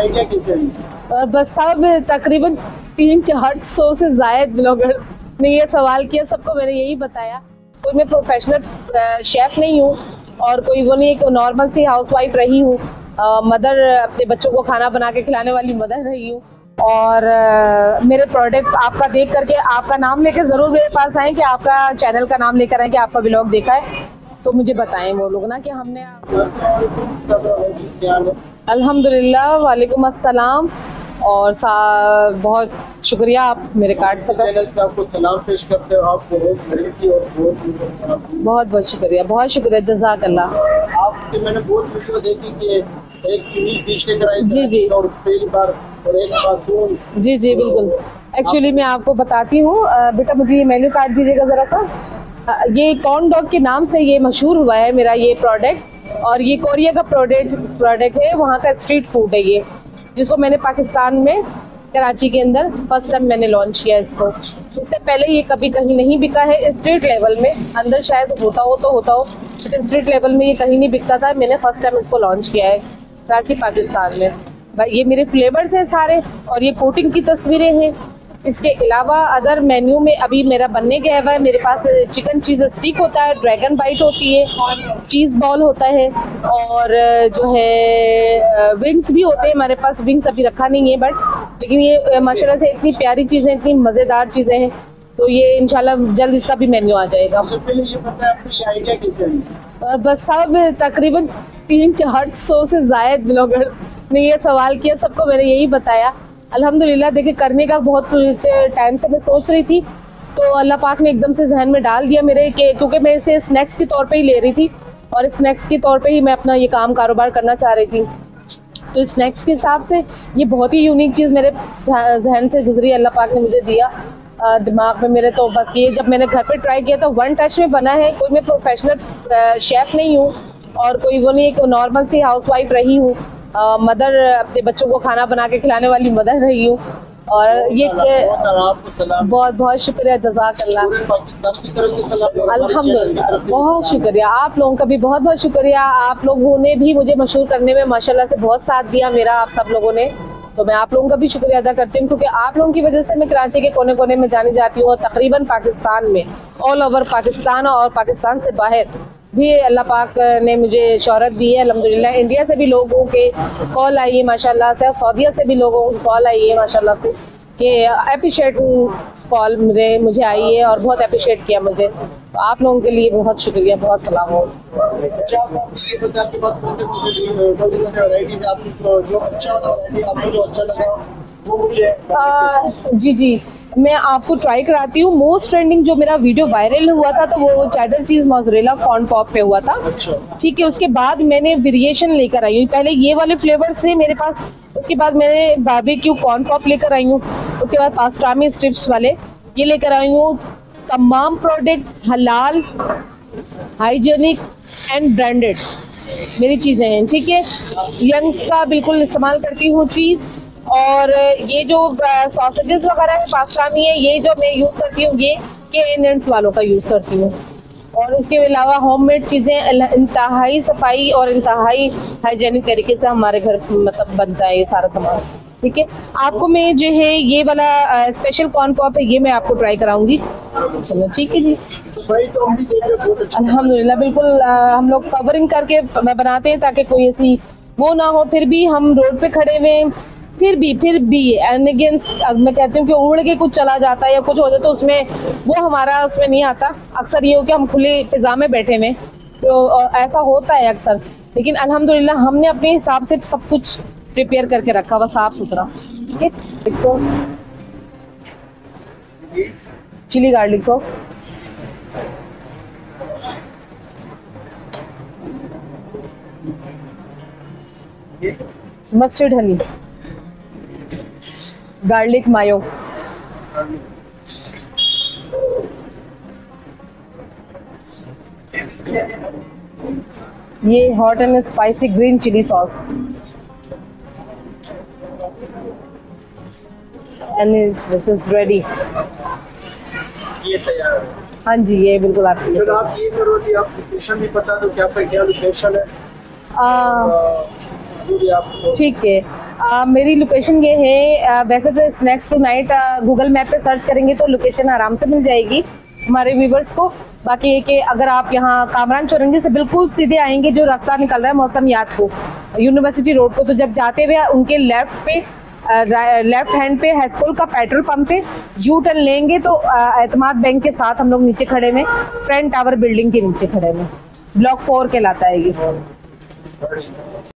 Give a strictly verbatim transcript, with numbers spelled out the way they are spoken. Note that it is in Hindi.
आइडिया कैसे है? बस सब तकरीबन तीन चार सौ से जायद ब्लॉगर्स ने ये सवाल किया, सबको मैंने यही बताया। कोई मैं प्रोफेशनल शेफ नहीं हूँ और कोई वो नहीं, एक नॉर्मल सी हाउसवाइफ रही हूँ, मदर, अपने बच्चों को खाना बना के खिलाने वाली मदर रही हूँ। और आ, मेरे प्रोडक्ट आपका देख करके आपका नाम लेके ज़रूर मेरे पास आए कि आपका चैनल का नाम लेकर आए कि आपका ब्लॉग देखा है, तो मुझे बताएं वो लोग ना कि हमने। अल्हम्दुलिल्लाह, वालेकुम अस्सलाम। और सा बहुत शुक्रिया, आप मेरे कार्ड पर चैनल से आपको सलाम पेश करते हो। आपको बहुत बहुत बहुत शुक्रिया, बहुत शुक्रिया, जज़ाकल्लाह। आपकी मैंने बहुत वीडियो देखी कि एक यूनिक डिश लेकर आई जी जी और पहली बार और एक खातून। जी जी बिल्कुल। एक्चुअली मैं आपको बताती हूँ, बेटा मुझे ये मेन्यू कार्ड दीजिएगा ज़रा सा। ये कॉर्न डॉग के नाम से ये मशहूर हुआ है मेरा ये प्रोडक्ट, और ये कोरिया का प्रोडक्ट प्रोडक्ट है, वहाँ का स्ट्रीट फूड है ये, जिसको मैंने पाकिस्तान में कराची के अंदर फर्स्ट टाइम मैंने लॉन्च किया इसको। इससे पहले ये कभी कहीं नहीं बिका है स्ट्रीट लेवल में, अंदर शायद होता हो तो होता हो, बट स्ट्रीट लेवल में ये कहीं नहीं बिकता था। मैंने फर्स्ट टाइम इसको लॉन्च किया है कराची पाकिस्तान में। ये मेरे फ्लेवर्स हैं सारे, और ये कोटिंग की तस्वीरें हैं। इसके अलावा अदर मेन्यू में अभी मेरा बनने गया हुआ है, मेरे पास चिकन चीज़ स्टिक होता है, ड्रैगन बाइट होती है, चीज़ बॉल होता है, और जो है विंग्स भी होते हैं हमारे पास। विंग्स अभी रखा नहीं है बट, लेकिन ये माशाल्लाह से इतनी प्यारी चीज़ें, इतनी मज़ेदार चीज़ें हैं, तो ये इंशाल्लाह जल्द इसका भी मेन्यू आ जाएगा। पहले ये बताया आपको आइडिया कैसे है? बस सब तकरीबन तीन चार सौ से जायद ब्लॉगर्स ने ये सवाल किया, सबको मैंने यही बताया। अल्हम्दुलिल्लाह, देखिए करने का बहुत टाइम से मैं सोच रही थी, तो अल्लाह पाक ने एकदम से जहन में डाल दिया मेरे कि, क्योंकि मैं इसे स्नैक्स के तौर पे ही ले रही थी और स्नैक्स के तौर पे ही मैं अपना ये काम कारोबार करना चाह रही थी। तो स्नैक्स के हिसाब से ये बहुत ही यूनिक चीज़ मेरे जहन से गुजरी, अल्लाह पाक ने मुझे दिया दिमाग में मेरे। तो बस ये जब मैंने घर पे ट्राई किया तो वन टच में बना है। कोई मैं प्रोफेशनल शेफ़ नहीं हूँ और कोई वो नहीं, एक नॉर्मल सी हाउसवाइफ रही हूँ, मदर, अपने बच्चों को खाना बना के खिलाने वाली मदर रही हूँ। और ये बहुत बहुत शुक्रिया, जज़ाकल्लाह। अल्हम्दुलिल्लाह, बहुत शुक्रिया, आप लोगों का भी बहुत बहुत शुक्रिया। आप लोगों ने भी मुझे मशहूर करने में माशाल्लाह से बहुत साथ दिया मेरा, आप सब लोगों ने, तो मैं आप लोगों का भी शुक्रिया अदा करती हूँ, क्योंकि आप लोगों की वजह से मैं कराची के कोने कोने में जानी जाती हूँ, और तकरीबन पाकिस्तान में, ऑल ओवर पाकिस्तान और पाकिस्तान से बाहर भी अल्लाह पाक ने मुझे शोहरत दी है अल्हम्दुलिल्लाह। इंडिया से भी लोगों के कॉल आई है माशाल्लाह से, सऊदीया से भी लोगों की कॉल आई है माशाल्लाह से, कि अप्रिशिएट कॉल मुझे मुझे आई है और बहुत अप्रिशिएट किया मुझे। तो आप लोगों के लिए बहुत शुक्रिया, बहुत सलाम हो। जी जी, मैं आपको ट्राई कराती हूँ। मोस्ट ट्रेंडिंग जो मेरा वीडियो वायरल हुआ था, तो वो cheddar cheese mozzarella corn pop पे हुआ था, ठीक है। उसके बाद मैंने वेरिएशन लेकर आई हूँ, पहले ये वाले फ्लेवर्स थे मेरे पास, उसके बाद मैंने बारबेक्यू कॉर्न पॉप लेकर आई हूँ, उसके बाद पास्ट्रामी स्ट्रिप्स वाले ये लेकर आई हूँ। तमाम प्रोडक्ट हलाल, हाइजेनिक एंड ब्रांडेड मेरी चीज़ें हैं, ठीक है। यंग्स का बिल्कुल इस्तेमाल करती हूँ चीज़, और ये जो सॉसेजेस वगैरह है पास्ट्रामी है, ये जो मैं यूज़ करती हूँ ये के इंडियंस वालों का यूज़ करती हूँ। और इसके अलावा होममेड चीज़ें इंतहाई सफाई और इंतहाई हाइजेनिक तरीके से हमारे घर मतलब बनता है ये सारा सामान, ठीक है। आपको मैं जो है ये वाला स्पेशल कॉर्न पॉप है, ये मैं आपको ट्राई कराऊंगी। चलो ठीक है जी। अल्हम्दुलिल्लाह, बिल्कुल आ, हम लोग कवरिंग करके बनाते हैं ताकि कोई ऐसी वो ना हो। फिर भी हम रोड पे खड़े हुए, फिर भी फिर भी एंड अगेंस्ट मैं कहती हूँ कि उड़ के कुछ चला जाता है या कुछ हो जाता है, तो उसमें वो हमारा उसमें नहीं आता। अक्सर ये हो कि हम खुली फिजा में बैठे हुए, तो ऐसा होता है अक्सर, लेकिन अल्हम्दुलिल्लाह हमने अपने हिसाब से सब कुछ प्रिपेयर करके रखा हुआ साफ सुथरा, ठीक है। Sauce, chilli garlic sauce, mustard honey, garlic mayo, ये hot and spicy green chilli sauce, and this is ready. ये तैयार है। हाँ जी, ये बिल्कुल आपकी। चलो आप ये करो कि आप लोकेशन भी बता दो, क्या आपका क्या लोकेशन है। ठीक है, आ, मेरी लोकेशन ये है, आ, वैसे तो snacks tonight Google map पे सर्च करेंगे तो लोकेशन आराम से मिल जाएगी हमारे व्यूवर्स को। बाकी ये कि अगर आप यहाँ कामरान चौरंगी से बिल्कुल सीधे आएंगे, जो रास्ता निकल रहा है मौसम याद को यूनिवर्सिटी रोड को, तो जब जाते हुए उनके लेफ्ट पे लेफ्ट हैंड पे हैस्कोल का पेट्रोल पंप पे यू टर्न लेंगे तो एतमाद बैंक के साथ हम लोग नीचे खड़े में, फ्रंट टावर बिल्डिंग के नीचे खड़े में, ब्लॉक फोर कहलाता है ये।